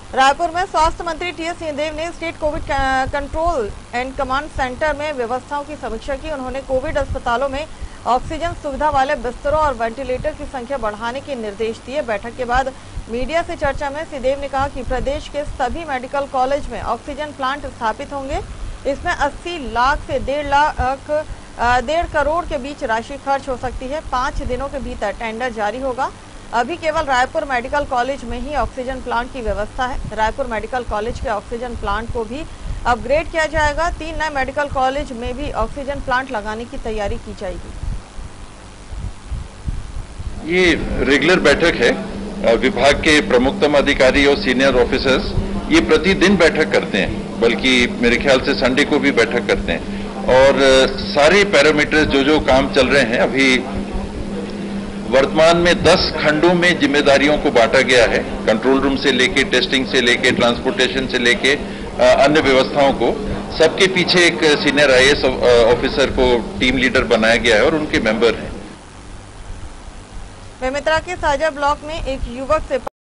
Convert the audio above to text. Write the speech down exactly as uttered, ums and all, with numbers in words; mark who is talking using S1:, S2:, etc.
S1: रायपुर में स्वास्थ्य मंत्री टी एस सिंहदेव ने state COVID control and command centre में व्यवस्थाओं की समीक्षा की। उन्होंने कोविड अस्पतालों में ऑक्सीजन सुविधा वाले बिस्तरों और वेंटिलेटर की संख्या बढ़ाने के निर्देश दिए। बैठक के बाद मीडिया से चर्चा में सिंहदेव ने कहा कि प्रदेश के सभी मेडिकल कॉलेज में ऑक्सीजन प्लांट स्थापित होंगे। इसमें अस्सी लाख से डेढ़ लाख डेढ़ करोड़ के बीच राशि खर्च हो सकती है। पांच दिनों के भीतर टेंडर जारी होगा। अभी केवल रायपुर मेडिकल कॉलेज में ही ऑक्सीजन प्लांट की व्यवस्था है। रायपुर मेडिकल कॉलेज के ऑक्सीजन प्लांट को भी अपग्रेड किया जाएगा। तीन नए मेडिकल कॉलेज में भी ऑक्सीजन प्लांट लगाने की तैयारी की जाएगी।
S2: ये रेगुलर बैठक है। विभाग के प्रमुखतम अधिकारी और सीनियर ऑफिसर्स ये प्रतिदिन बैठक करते हैं, बल्कि मेरे ख्याल से संडे को भी बैठक करते हैं। और सारे पैरामीटर्स जो जो काम चल रहे हैं, अभी वर्तमान में दस खंडों में जिम्मेदारियों को बांटा गया है। कंट्रोल रूम से लेके, टेस्टिंग से लेके, ट्रांसपोर्टेशन से लेके अन्य व्यवस्थाओं को, सबके पीछे एक senior I A S officer को टीम लीडर बनाया गया है और उनके मेंबर हैं।
S1: बेमेतरा के साजा ब्लॉक में एक युवक से